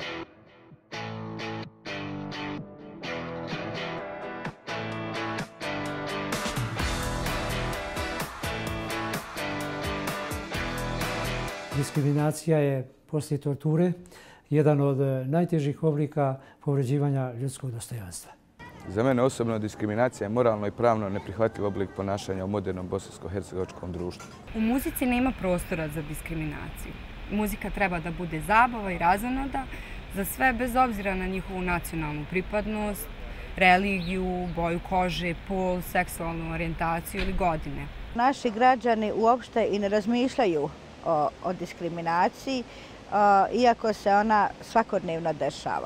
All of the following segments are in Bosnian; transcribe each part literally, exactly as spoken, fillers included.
Diskriminacija je poslije torture jedan od najtežih oblika povređivanja ljudskog dostojanstva. Za mene osobno diskriminacija je moralno i pravno neprihvatljiv oblik ponašanja u modernom bosansko-hercegovačkom društvu. U muzici nema prostora za diskriminaciju. Muzika treba da bude zabava i razonoda za sve bez obzira na njihovu nacionalnu pripadnost, religiju, boju kože, pol, seksualnu orijentaciju ili godine. Naši građani uopšte i ne razmišljaju o, o diskriminaciji, o, iako se ona svakodnevno dešava.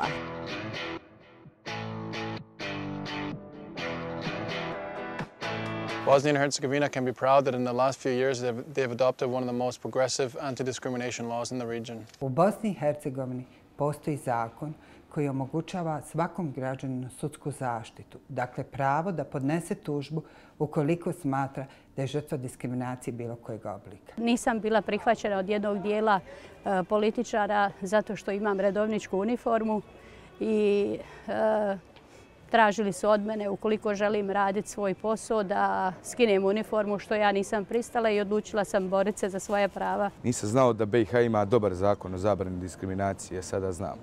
Bosnia and Herzegovina can be proud that in the last few years they've, they've adopted one of the most progressive anti-discrimination laws in the region. U Bosni i Hercegovini postoji zakon koji omogućava svakom građaninu sudsku zaštitu, dakle pravo da podnese tužbu ukoliko smatra da je žrtva diskriminacije bilo kojeg oblika. Nisam bila prihvaćena od jednog dijela e, političara zato što imam redovničku uniformu i e, tražili su od mene ukoliko želim raditi svoj posao da skinem uniformu, što ja nisam pristala i odlučila sam boriti se za svoja prava. Nisam znao da B i H ima dobar zakon o zabrani diskriminacije, sada znam.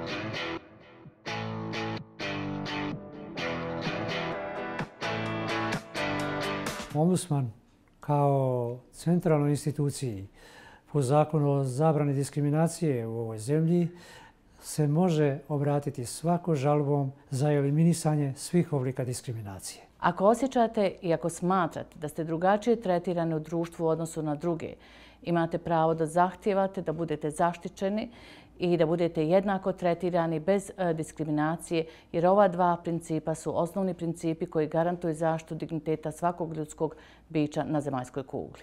Ombudsman kao centralnoj instituciji po zakonu o zabrani diskriminacije u ovoj zemlji se može obratiti svako žalbom za eliminisanje svih oblika diskriminacije. Ako osjećate i ako smatrate da ste drugačije tretirani u društvu u odnosu na druge, imate pravo da zahtijevate da budete zaštićeni i da budete jednako tretirani bez diskriminacije, jer ova dva principa su osnovni principi koji garantuju zaštitu digniteta svakog ljudskog bića na zemaljskoj kugli.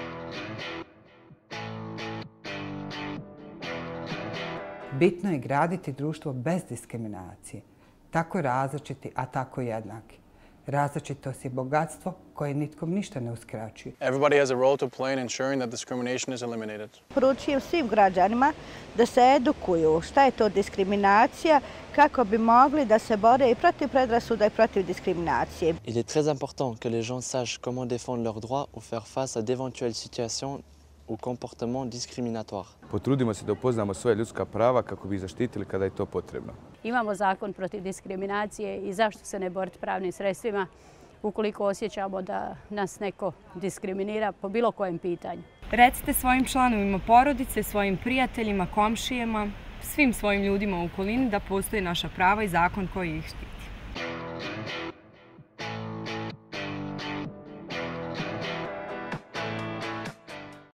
Bitno je graditi društvo bez diskriminacije, tako različiti, a tako jednaki. Različitost je bogatstvo koje nitkom ništa ne uskraćuje. Everybody has a role to play in ensuring that discrimination is eliminated. Poručujem svim građanima da se edukuju šta je to diskriminacija, kako bi mogli da se bore i protiv predrasuda i protiv diskriminacije. Il est très important que les gens sachent comment défendre leurs droits ou faire face à d'éventuelles situations ou comportements discriminatoires. Potrudimo se da upoznamo svoje ljudska prava kako bi ih zaštitili kada je to potrebno. Imamo zakon protiv diskriminacije i zašto se ne boriti pravnim sredstvima ukoliko osjećamo da nas neko diskriminira po bilo kojem pitanju. Recite svojim članovima porodice, svojim prijateljima, komšijama, svim svojim ljudima u okolini da postoji naša prava i zakon koji ih štiti.